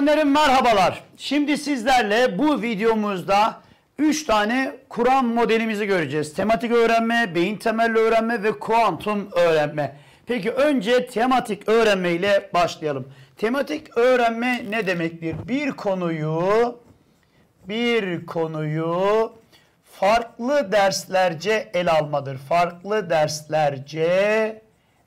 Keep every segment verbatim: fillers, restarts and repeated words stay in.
Öğretmenlerim merhabalar. Şimdi sizlerle bu videomuzda üç tane Kur'an modelimizi göreceğiz. Tematik öğrenme, beyin temelli öğrenme ve kuantum öğrenme. Peki önce tematik öğrenme ile başlayalım. Tematik öğrenme ne demektir? Bir konuyu bir konuyu farklı derslerce ele almadır. Farklı derslerce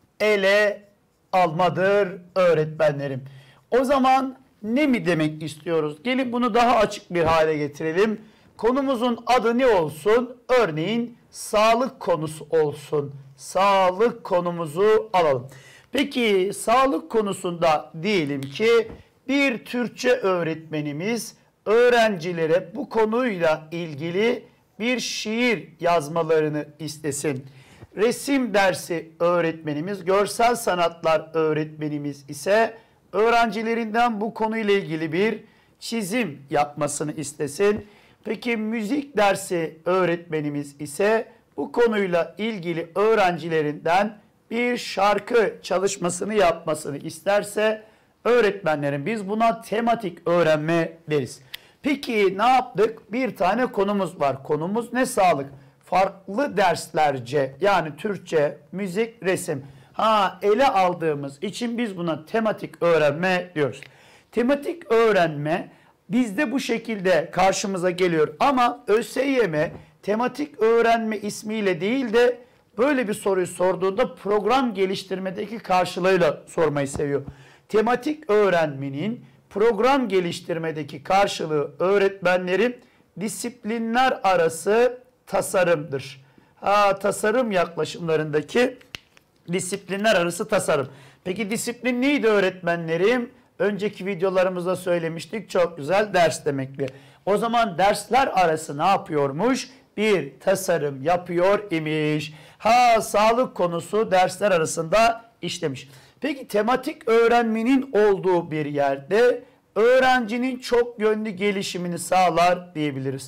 ele almadır öğretmenlerim. O zaman ne mi demek istiyoruz? Gelin bunu daha açık bir hale getirelim. Konumuzun adı ne olsun? Örneğin sağlık konusu olsun. Sağlık konumuzu alalım. Peki sağlık konusunda diyelim ki bir Türkçe öğretmenimiz öğrencilere bu konuyla ilgili bir şiir yazmalarını istesin. Resim dersi öğretmenimiz, görsel sanatlar öğretmenimiz ise öğrencilerinden bu konuyla ilgili bir çizim yapmasını istesin. Peki müzik dersi öğretmenimiz ise bu konuyla ilgili öğrencilerinden bir şarkı çalışmasını yapmasını isterse öğretmenlerin biz buna tematik öğrenme deriz. Peki ne yaptık? Bir tane konumuz var. Konumuz ne? Sağlık. Farklı derslerce yani Türkçe, müzik, resim ha ele aldığımız için biz buna tematik öğrenme diyoruz. Tematik öğrenme bizde bu şekilde karşımıza geliyor ama ÖSYM tematik öğrenme ismiyle değil de böyle bir soruyu sorduğunda program geliştirmedeki karşılığıyla sormayı seviyor. Tematik öğrenmenin program geliştirmedeki karşılığı öğretmenlerin disiplinler arası tasarımdır. Ha, tasarım yaklaşımlarındaki disiplinler arası tasarım. Peki disiplin neydi öğretmenlerim? Önceki videolarımızda söylemiştik. Çok güzel, ders demekti. O zaman dersler arası ne yapıyormuş? Bir tasarım yapıyor imiş. Ha, sağlık konusu dersler arasında işlemiş. Peki tematik öğrenmenin olduğu bir yerde öğrencinin çok yönlü gelişimini sağlar diyebiliriz.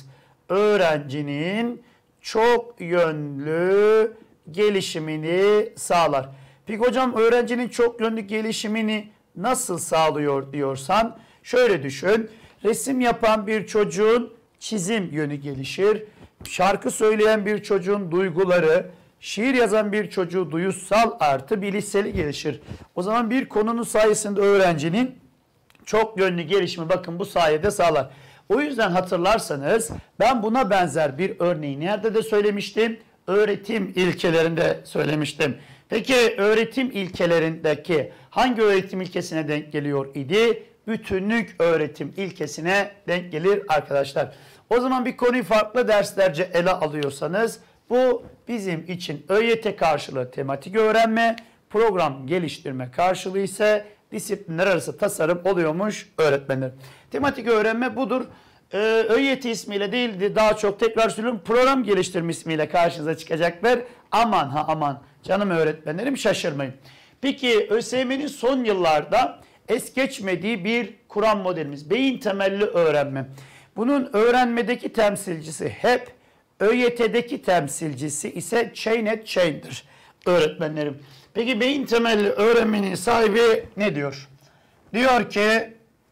Öğrencinin çok yönlü gelişimini sağlar. Peki hocam öğrencinin çok yönlü gelişimini nasıl sağlıyor diyorsan şöyle düşün. Resim yapan bir çocuğun çizim yönü gelişir. Şarkı söyleyen bir çocuğun duyguları, şiir yazan bir çocuğu duyusal artı bilişseli gelişir. O zaman bir konunun sayesinde öğrencinin çok yönlü gelişimi bakın bu sayede sağlar. O yüzden hatırlarsanız ben buna benzer bir örneği nerede de söylemiştim? Öğretim ilkelerinde söylemiştim. Peki öğretim ilkelerindeki hangi öğretim ilkesine denk geliyor idi? Bütünlük öğretim ilkesine denk gelir arkadaşlar. O zaman bir konuyu farklı derslerce ele alıyorsanız bu bizim için ÖYT karşılığı tematik öğrenme, program geliştirme karşılığı ise disiplinler arası tasarım oluyormuş öğretmenler. Tematik öğrenme budur. Ee, ÖYT ismiyle değildi, daha çok tekrar söylüyorum program geliştirme ismiyle karşınıza çıkacaklar. Aman ha aman canım öğretmenlerim şaşırmayın. Peki ÖSYM'nin son yıllarda es geçmediği bir Kur'an modelimiz beyin temelli öğrenme. Bunun öğrenmedeki temsilcisi hep ÖYT'deki temsilcisi ise Chain Chain'dir öğretmenlerim. Peki beyin temelli öğrenmenin sahibi ne diyor? Diyor ki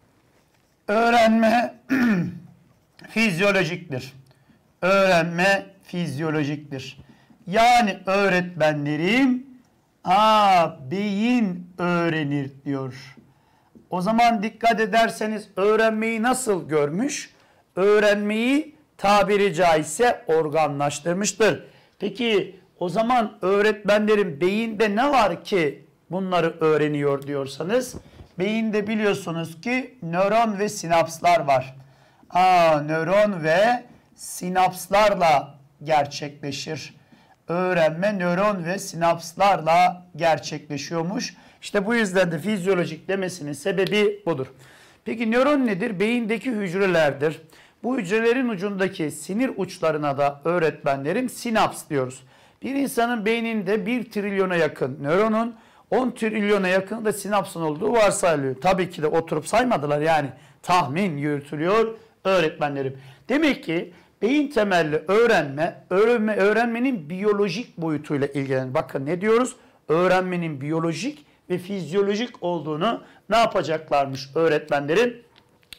öğrenme fizyolojiktir. Öğrenme fizyolojiktir. Yani öğretmenlerim aa, beyin öğrenir diyor. O zaman dikkat ederseniz öğrenmeyi nasıl görmüş? Öğrenmeyi tabiri caizse organlaştırmıştır. Peki o zaman öğretmenlerin beyinde ne var ki bunları öğreniyor diyorsanız beyinde biliyorsunuz ki nöron ve sinapslar var. Aa, nöron ve sinapslarla gerçekleşir. Öğrenme nöron ve sinapslarla gerçekleşiyormuş. İşte bu yüzden de fizyolojik demesinin sebebi budur. Peki nöron nedir? Beyindeki hücrelerdir. Bu hücrelerin ucundaki sinir uçlarına da öğretmenlerim sinaps diyoruz. Bir insanın beyninde bir trilyona yakın nöronun on trilyona yakın da sinapsın olduğu varsayılıyor. Tabii ki de oturup saymadılar yani tahmin yürütülüyor öğretmenlerim. Demek ki beyin temelli öğrenme, öğrenme öğrenmenin biyolojik boyutuyla ilgilenir. Bakın ne diyoruz? Öğrenmenin biyolojik ve fizyolojik olduğunu ne yapacaklarmış öğretmenlerin?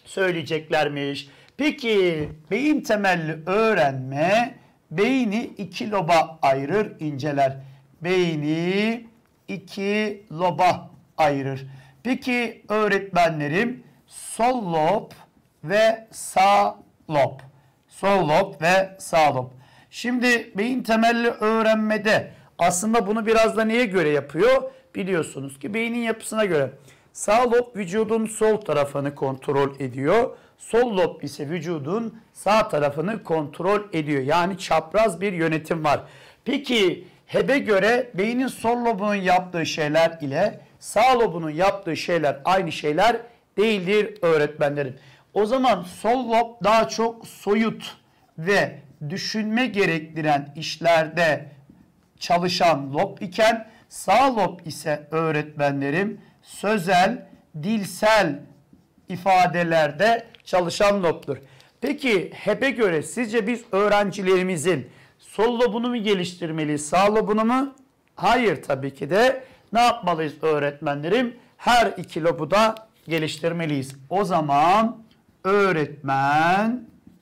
söyleyeceklermiş. Peki beyin temelli öğrenme beyni iki loba ayırır, inceler. Beyni iki loba ayırır. Peki öğretmenlerim sol lob ve sağ lob. Sol lob ve sağ lob. Şimdi beyin temelli öğrenmede aslında bunu biraz da neye göre yapıyor? Biliyorsunuz ki beynin yapısına göre. Sağ lob vücudun sol tarafını kontrol ediyor. Sol lob ise vücudun sağ tarafını kontrol ediyor. Yani çapraz bir yönetim var. Peki Hebb'e göre beynin sol lobunun yaptığı şeyler ile sağ lobunun yaptığı şeyler aynı şeyler değildir öğretmenlerim. O zaman sol lob daha çok soyut ve düşünme gerektiren işlerde çalışan lob iken sağ lob ise öğretmenlerim sözel, dilsel ifadelerde çalışan lobdur. Peki Hebb'e göre sizce biz öğrencilerimizin sol lobunu mu geliştirmeliyiz, sağ lobunu mu? Hayır, tabii ki de ne yapmalıyız öğretmenlerim? Her iki lobu da geliştirmeliyiz. O zaman öğretmen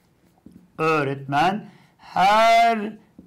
öğretmen her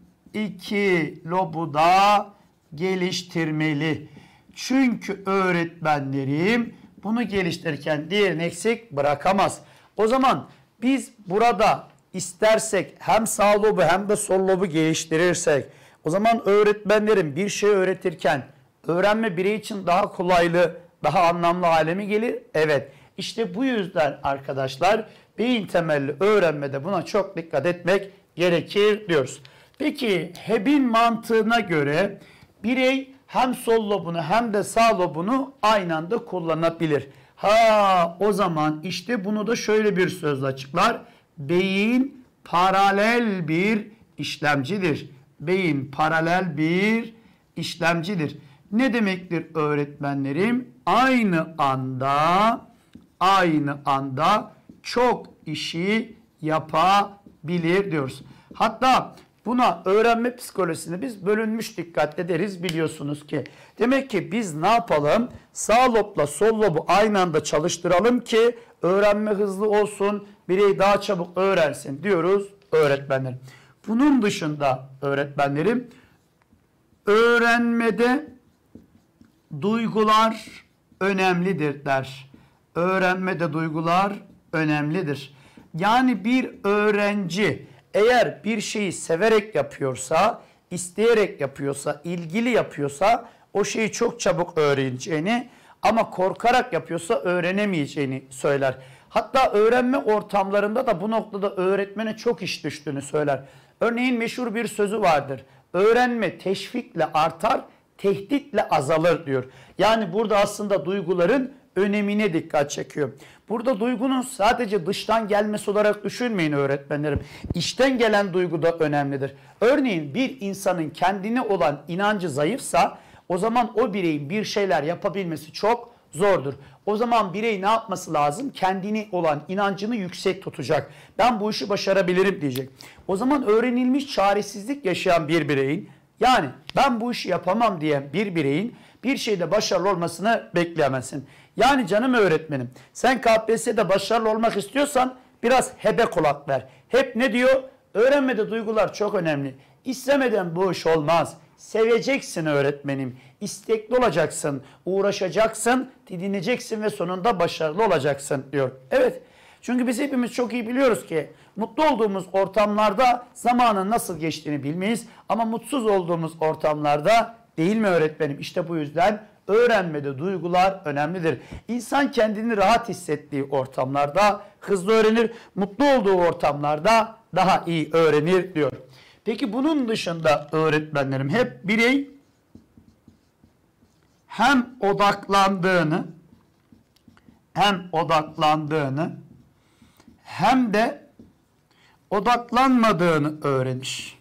iki lobu da geliştirmeli. Çünkü öğretmenlerim bunu geliştirirken diğerini eksik bırakamaz. O zaman biz burada istersek hem sağ lobu hem de sol lobu geliştirirsek o zaman öğretmenlerin bir şey öğretirken öğrenme birey için daha kolaylı, daha anlamlı hale mi gelir? Evet. İşte bu yüzden arkadaşlar beyin temelli öğrenmede buna çok dikkat etmek gerekir diyoruz. Peki Hebb'in mantığına göre birey hem sol lobunu hem de sağ lobunu aynı anda kullanabilir. Ha, o zaman işte bunu da şöyle bir sözle açıklar. Beyin paralel bir işlemcidir. Beyin paralel bir işlemcidir. Ne demektir öğretmenlerim? Aynı anda aynı anda çok işi yapabilir diyoruz. Hatta buna öğrenme psikolojisini biz bölünmüş dikkat ederiz biliyorsunuz ki. Demek ki biz ne yapalım? Sağ lobla sol lobu aynı anda çalıştıralım ki öğrenme hızlı olsun, birey daha çabuk öğrensin diyoruz öğretmenlerim. Bunun dışında öğretmenlerim öğrenmede duygular önemlidir der. Öğrenmede duygular önemlidir. Yani bir öğrenci eğer bir şeyi severek yapıyorsa, isteyerek yapıyorsa, ilgili yapıyorsa o şeyi çok çabuk öğreneceğini ama korkarak yapıyorsa öğrenemeyeceğini söyler. Hatta öğrenme ortamlarında da bu noktada öğretmene çok iş düştüğünü söyler. Örneğin meşhur bir sözü vardır. Öğrenme teşvikle artar, tehditle azalır diyor. Yani burada aslında duyguların önemine dikkat çekiyor. Burada duygunun sadece dıştan gelmesi olarak düşünmeyin öğretmenlerim. İçten gelen duygu da önemlidir. Örneğin bir insanın kendine olan inancı zayıfsa o zaman o bireyin bir şeyler yapabilmesi çok zordur. O zaman birey ne yapması lazım? Kendine olan inancını yüksek tutacak. Ben bu işi başarabilirim diyecek. O zaman öğrenilmiş çaresizlik yaşayan bir bireyin, yani ben bu işi yapamam diyen bir bireyin bir şeyde başarılı olmasını bekleyemezsin. Yani canım öğretmenim, sen K P S S'de başarılı olmak istiyorsan biraz Hebb'e kulak ver. Hep ne diyor? Öğrenmede duygular çok önemli. İstemeden bu iş olmaz. Seveceksin öğretmenim. İstekli olacaksın, uğraşacaksın, didineceksin ve sonunda başarılı olacaksın diyor. Evet, çünkü biz hepimiz çok iyi biliyoruz ki mutlu olduğumuz ortamlarda zamanın nasıl geçtiğini bilmeyiz. Ama mutsuz olduğumuz ortamlarda değil mi öğretmenim? İşte bu yüzden öğrenmede duygular önemlidir. İnsan kendini rahat hissettiği ortamlarda hızlı öğrenir, mutlu olduğu ortamlarda daha iyi öğrenir diyor. Peki bunun dışında öğretmenlerim hep birey hem odaklandığını hem odaklandığını hem de odaklanmadığını öğrenir.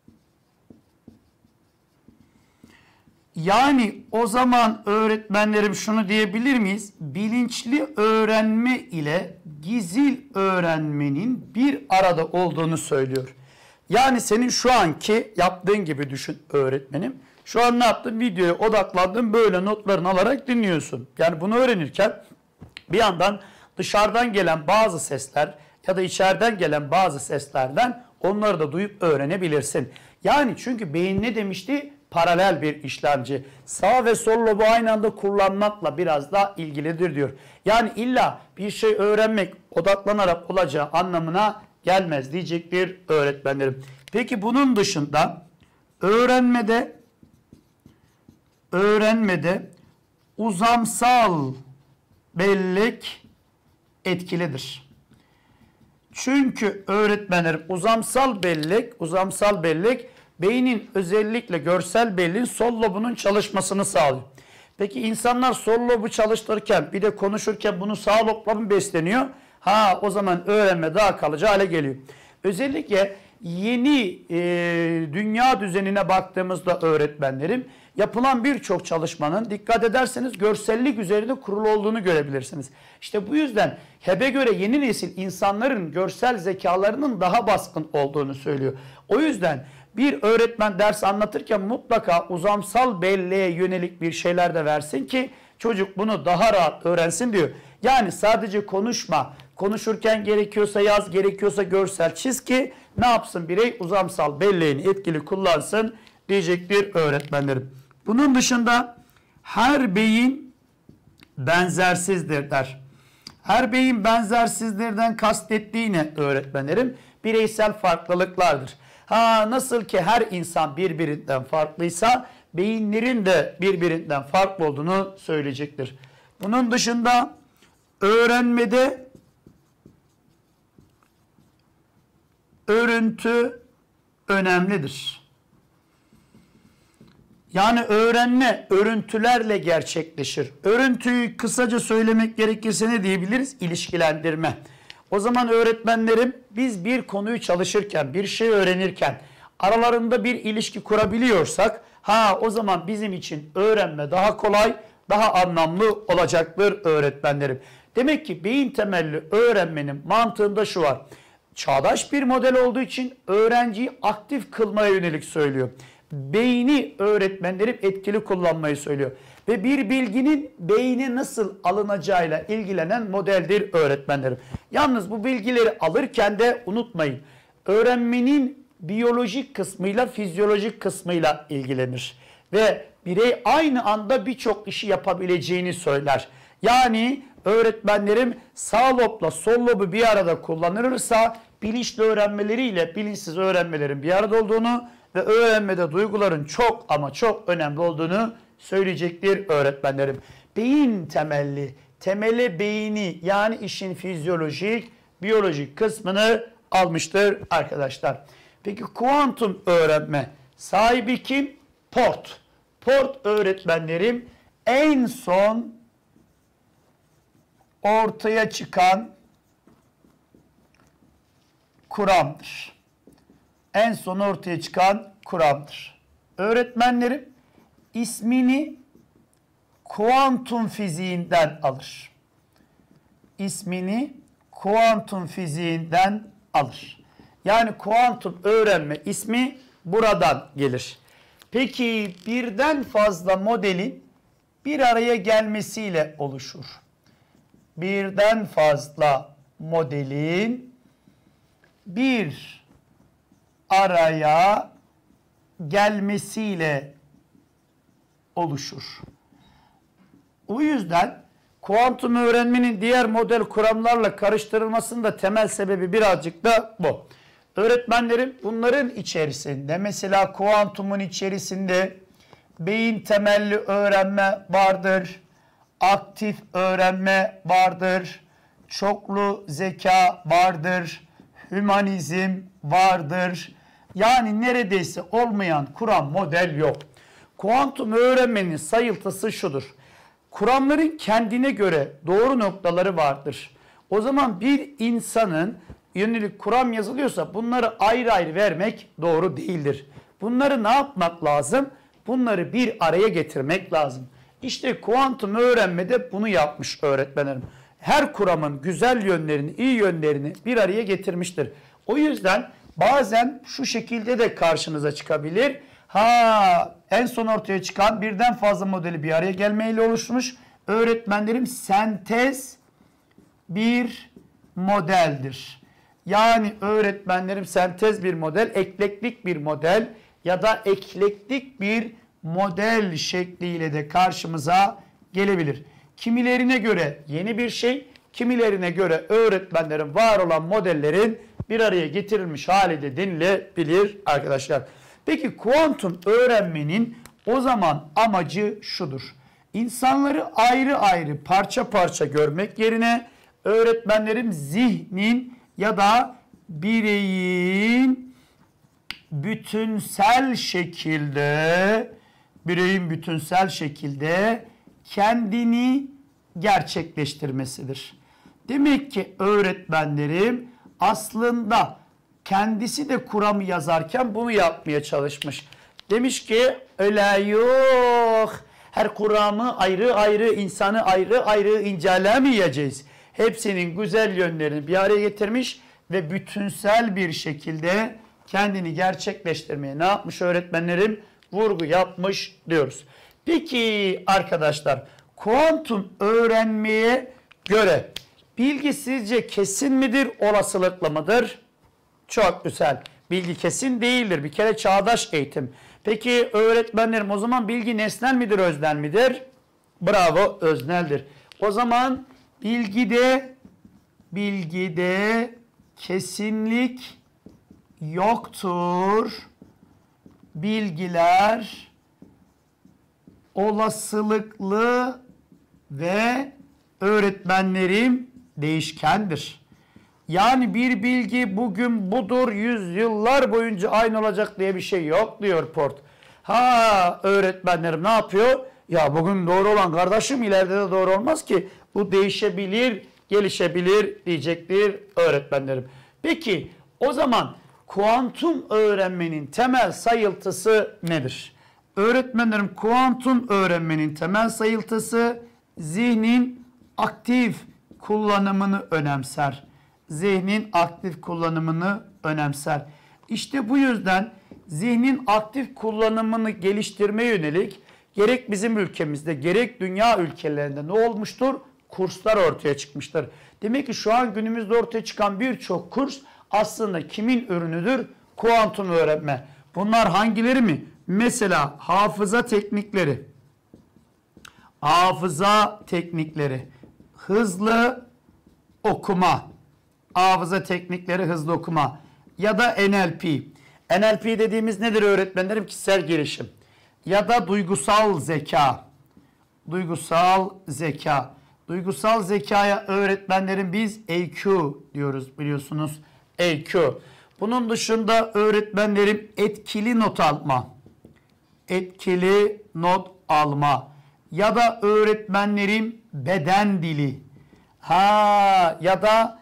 Yani o zaman öğretmenlerim şunu diyebilir miyiz? Bilinçli öğrenme ile gizil öğrenmenin bir arada olduğunu söylüyor. Yani senin şu anki yaptığın gibi düşün öğretmenim. Şu an ne yaptın? Videoya odaklandın, böyle notlarını alarak dinliyorsun. Yani bunu öğrenirken bir yandan dışarıdan gelen bazı sesler ya da içeriden gelen bazı seslerden onları da duyup öğrenebilirsin. Yani çünkü beyin ne demişti? Paralel bir işlemci. Sağ ve sol lobu aynı anda kullanmakla biraz daha ilgilidir diyor. Yani illa bir şey öğrenmek odaklanarak olacağı anlamına gelmez diyecektir öğretmenlerim. Peki bunun dışında öğrenmede öğrenmede uzamsal bellek etkilidir. Çünkü öğretmenlerim uzamsal bellek, uzamsal bellek beynin özellikle görsel belleğin sol lobunun çalışmasını sağlıyor. Peki insanlar sol lobu çalıştırırken bir de konuşurken bunu sağ lobla mı besleniyor? Ha, o zaman öğrenme daha kalıcı hale geliyor. Özellikle yeni e, dünya düzenine baktığımızda öğretmenlerim yapılan birçok çalışmanın dikkat ederseniz görsellik üzerinde kurulu olduğunu görebilirsiniz. İşte bu yüzden H E B'e göre yeni nesil insanların görsel zekalarının daha baskın olduğunu söylüyor. O yüzden bir öğretmen ders anlatırken mutlaka uzamsal belleğe yönelik bir şeyler de versin ki çocuk bunu daha rahat öğrensin diyor. Yani sadece konuşma, konuşurken gerekiyorsa yaz, gerekiyorsa görsel çiz ki ne yapsın birey uzamsal belleğini etkili kullansın diyecektir öğretmenlerim. Bunun dışında her beyin benzersizdir der. Her beyin benzersizdirden kastettiği ne öğretmenlerim? Bireysel farklılıklardır. Ha, nasıl ki her insan birbirinden farklıysa beyinlerin de birbirinden farklı olduğunu söyleyecektir. Bunun dışında öğrenmede örüntü önemlidir. Yani öğrenme örüntülerle gerçekleşir. Örüntüyü kısaca söylemek gerekirse ne diyebiliriz? İlişkilendirme. O zaman öğretmenlerim biz bir konuyu çalışırken, bir şey öğrenirken aralarında bir ilişki kurabiliyorsak ha o zaman bizim için öğrenme daha kolay, daha anlamlı olacaktır öğretmenlerim. Demek ki beyin temelli öğrenmenin mantığında şu var. Çağdaş bir model olduğu için öğrenciyi aktif kılmaya yönelik söylüyor. Beyni öğretmenlerim etkili kullanmayı söylüyor. Ve bir bilginin beyne nasıl alınacağıyla ilgilenen modeldir öğretmenlerim. Yalnız bu bilgileri alırken de unutmayın. Öğrenmenin biyolojik kısmıyla fizyolojik kısmıyla ilgilenir. Ve birey aynı anda birçok işi yapabileceğini söyler. Yani öğretmenlerim sağ lobla sol lobu bir arada kullanılırsa bilinçli öğrenmeleriyle bilinçsiz öğrenmelerin bir arada olduğunu ve öğrenmede duyguların çok ama çok önemli olduğunu söyleyecektir öğretmenlerim. Beyin temelli, temeli beyni yani işin fizyolojik, biyolojik kısmını almıştır arkadaşlar. Peki kuantum öğrenme sahibi kim? Port. Port öğretmenlerim en son ortaya çıkan kuramdır. En son ortaya çıkan kuramdır. Öğretmenlerim ismini kuantum fiziğinden alır. İsmini kuantum fiziğinden alır. Yani kuantum öğrenme ismi buradan gelir. Peki birden fazla modelin bir araya gelmesiyle oluşur. Birden fazla modelin bir araya gelmesiyle oluşur. O yüzden kuantum öğrenmenin diğer model kuramlarla karıştırılmasının da temel sebebi birazcık da bu. Öğretmenlerim bunların içerisinde mesela kuantumun içerisinde beyin temelli öğrenme vardır, aktif öğrenme vardır, çoklu zeka vardır, hümanizm vardır. Yani neredeyse olmayan kuram model yok. Kuantum öğrenmenin sayıltısı şudur. Kuramların kendine göre doğru noktaları vardır. O zaman bir insanın yönelik kuram yazılıyorsa bunları ayrı ayrı vermek doğru değildir. Bunları ne yapmak lazım? Bunları bir araya getirmek lazım. İşte kuantum öğrenmede bunu yapmış öğretmenlerim. Her kuramın güzel yönlerini, iyi yönlerini bir araya getirmiştir. O yüzden bazen şu şekilde de karşınıza çıkabilir. Ha, en son ortaya çıkan birden fazla modeli bir araya gelmeyle oluşmuş. Öğretmenlerim sentez bir modeldir. Yani öğretmenlerim sentez bir model, eklektik bir model ya da eklektik bir model şekliyle de karşımıza gelebilir. Kimilerine göre yeni bir şey, kimilerine göre öğretmenlerin var olan modellerin bir araya getirilmiş hali de denilebilir arkadaşlar. Peki kuantum öğrenmenin o zaman amacı şudur. İnsanları ayrı ayrı parça parça görmek yerine öğretmenlerim zihnin ya da bireyin bütünsel şekilde bireyin bütünsel şekilde kendini gerçekleştirmesidir. Demek ki öğretmenlerim aslında kendisi de kuramı yazarken bunu yapmaya çalışmış. Demiş ki öyle yok. Her kuramı ayrı ayrı, insanı ayrı ayrı incelemeyeceğiz. Hepsinin güzel yönlerini bir araya getirmiş ve bütünsel bir şekilde kendini gerçekleştirmeye ne yapmış öğretmenlerim? Vurgu yapmış diyoruz. Peki arkadaşlar, kuantum öğrenmeye göre bilgi sizce kesin midir, olasılıklı mıdır? Çok güzel. Bilgi kesin değildir. Bir kere çağdaş eğitim. Peki öğretmenlerim o zaman bilgi nesnel midir, öznel midir? Bravo, özneldir. O zaman bilgide bilgide kesinlik yoktur. Bilgiler olasılıklı ve öğretmenlerim değişkendir. Yani bir bilgi bugün budur, yüzyıllar boyunca aynı olacak diye bir şey yok diyor Port. Ha öğretmenlerim ne yapıyor? Ya bugün doğru olan kardeşim ileride de doğru olmaz ki. Bu değişebilir, gelişebilir diyecektir öğretmenlerim. Peki o zaman kuantum öğrenmenin temel sayıltısı nedir? Öğretmenlerim kuantum öğrenmenin temel sayıltısı zihnin aktif kullanımını önemser. Zihnin aktif kullanımını önemser. İşte bu yüzden zihnin aktif kullanımını geliştirmeye yönelik gerek bizim ülkemizde gerek dünya ülkelerinde ne olmuştur? Kurslar ortaya çıkmıştır. Demek ki şu an günümüzde ortaya çıkan birçok kurs aslında kimin ürünüdür? Kuantum öğrenme. Bunlar hangileri mi? Mesela hafıza teknikleri, hafıza teknikleri, hızlı okuma, hafıza teknikleri, hızlı okuma ya da N L P. N L P dediğimiz nedir öğretmenlerim? Kişisel gelişim ya da duygusal zeka. Duygusal zeka. Duygusal zekaya öğretmenlerin biz E Q diyoruz biliyorsunuz. E Q. Bunun dışında öğretmenlerim etkili not alma. Etkili not alma. Ya da öğretmenlerim beden dili. Ha ya da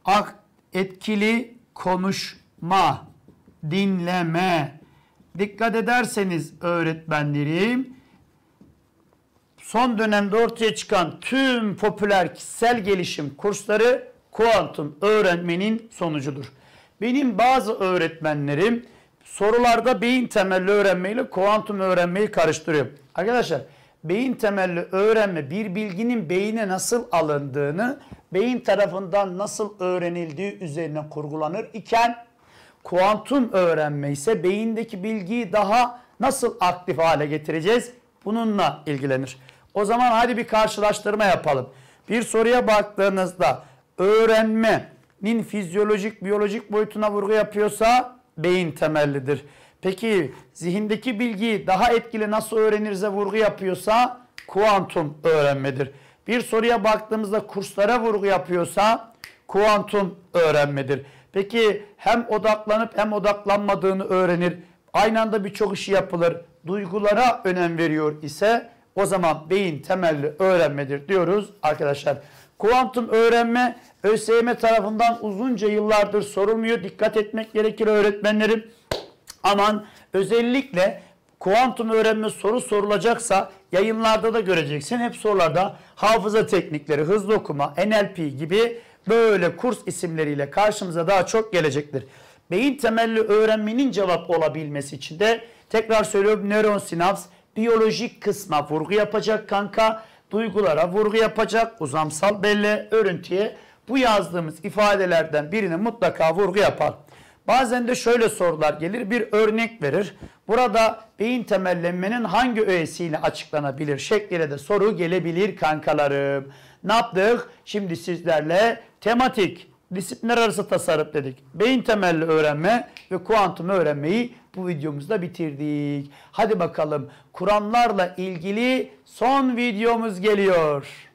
etkili konuşma, dinleme. Dikkat ederseniz öğretmenlerim son dönemde ortaya çıkan tüm popüler kişisel gelişim kursları kuantum öğrenmenin sonucudur. Benim bazı öğretmenlerim sorularda beyin temelli öğrenmeyle kuantum öğrenmeyi karıştırıyor. Arkadaşlar beyin temelli öğrenme bir bilginin beyine nasıl alındığını, beyin tarafından nasıl öğrenildiği üzerine kurgulanır iken kuantum öğrenme ise beyindeki bilgiyi daha nasıl aktif hale getireceğiz? Bununla ilgilenir. O zaman hadi bir karşılaştırma yapalım. Bir soruya baktığınızda öğrenmenin fizyolojik, biyolojik boyutuna vurgu yapıyorsa beyin temellidir. Peki zihindeki bilgiyi daha etkili nasıl öğrenirse vurgu yapıyorsa kuantum öğrenmedir. Bir soruya baktığımızda kurslara vurgu yapıyorsa kuantum öğrenmedir. Peki hem odaklanıp hem odaklanmadığını öğrenir. Aynı anda birçok işi yapılır. Duygulara önem veriyor ise o zaman beyin temelli öğrenmedir diyoruz arkadaşlar. Kuantum öğrenme ÖSYM tarafından uzunca yıllardır sorulmuyor. Dikkat etmek gerekir öğretmenlerim. Aman özellikle kuantum öğrenme soru sorulacaksa yayınlarda da göreceksin. Hep sorularda hafıza teknikleri, hızlı okuma, N L P gibi böyle kurs isimleriyle karşımıza daha çok gelecektir. Beyin temelli öğrenmenin cevap olabilmesi için de tekrar söylüyorum nöron sinaps biyolojik kısma vurgu yapacak kanka. Duygulara vurgu yapacak. Uzamsal belle, örüntüye bu yazdığımız ifadelerden birine mutlaka vurgu yapalım. Bazen de şöyle sorular gelir, bir örnek verir. Burada beyin temellenmenin hangi öğesiyle açıklanabilir şekliyle de soru gelebilir kankalarım. Ne yaptık? Şimdi sizlerle tematik, disiplinler arası tasarruf dedik. Beyin temelli öğrenme ve kuantum öğrenmeyi bu videomuzda bitirdik. Hadi bakalım kuramlarla ilgili son videomuz geliyor.